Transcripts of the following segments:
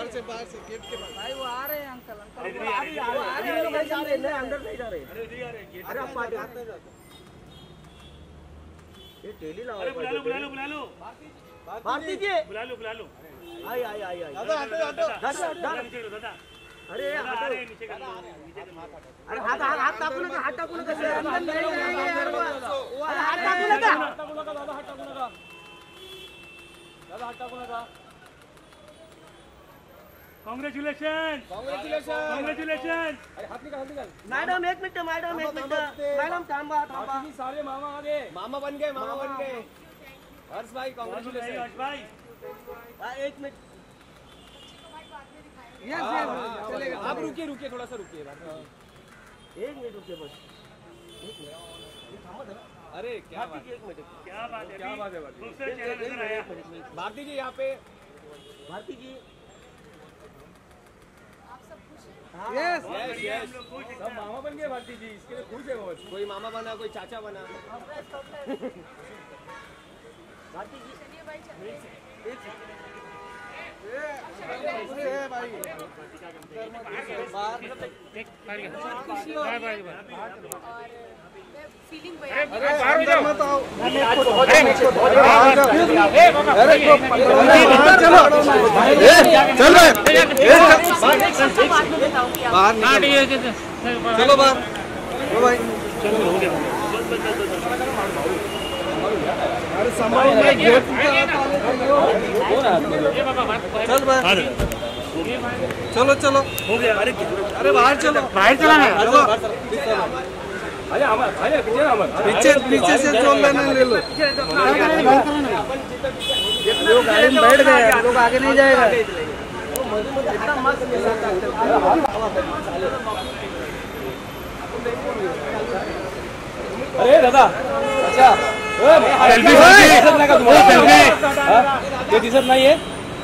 से गेट के बाहर। भाई वो आ रहे हैं अंकल अंदर नहीं जा रहे। अरे आप पार्टी ये टेली लाओ। अरे बुला लो भारती जी बुला लो आई दादा अरे नीचे कर लो अरे हाथ टाकू नका अंदर नहीं जाएंगे यार वो हाथ टाकू नका दादा हाथ टाकू नका कांग्रेचुलेशन अरे हाथ निकाल मैडम एक मिनट मैडम थांबा सारे मामा आ गए, मामा बन गए हर्ष भाई कांग्रेचुलेशन। हर्ष भाई एक मिनट चलेगा। आप रुकिए थोड़ा सा रुकिए। एक मिनट रुकिए बस। अरे क्या बात है भारती जी यहाँ पे। भारती जी यस सब मामा बन गए भारती जी, इसके लिए खुश है बहुत। कोई मामा बना, कोई चाचा बना। भारती जी चलो बाहर भाई अरे सामान में गेट चल भाई चलो हो गया। अरे बाहर चलो पीछे से जो लेना ले लो। लोग गाड़ी में बैठ गए, लोग आगे नहीं जाएगा। अरे दादा अच्छा ये टी शर्ट नहीं है।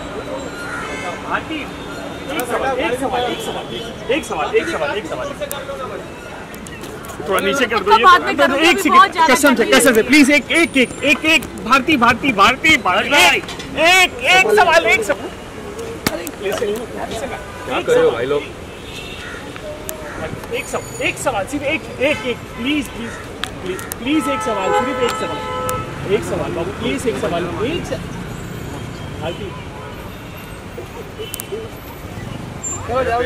एक सवाल थोड़ा नीचे कर दो। एक सेकंड कसम से प्लीज एक भारती एक सवाल क्या कर रहे हो भाई लोग? एक सवाल सिर्फ एक प्लीज एक सवाल बाबू प्लीज एक सवाल भारती चलो जाओ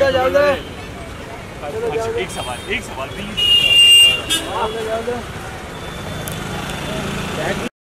एक सवाल प्लीज।